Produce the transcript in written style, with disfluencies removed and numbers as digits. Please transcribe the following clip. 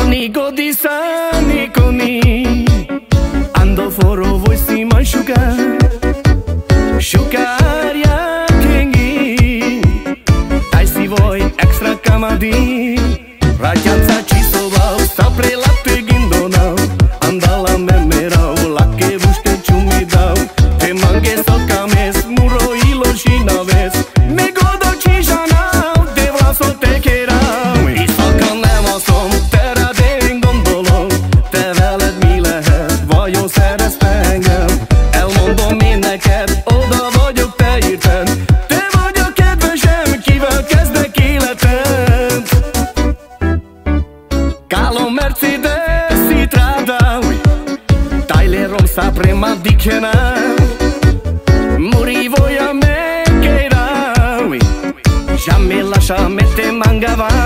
Amico di sani coni, ando foro voi si mai sciucaria kengi, dai si voi extra camadi, ragazza ci sovau, sapre la te gindonau, andala memerau, la che busche ciumidau, te manghe so cames, muro ilo și naves, me godo ci janau, te vlaso te kerau, Éjszaka nem alszom, terra de gondolom, te veled mi lehet, vajon szerezte engem, elmondom én neked, oda vagyok, te írted, te vagy a kedvesem, kivel kezdek életet. Calo Mercedes si tradau, Tylerom sa prima dichenau, muri voia me cheirau, jamais lasciame te mangava.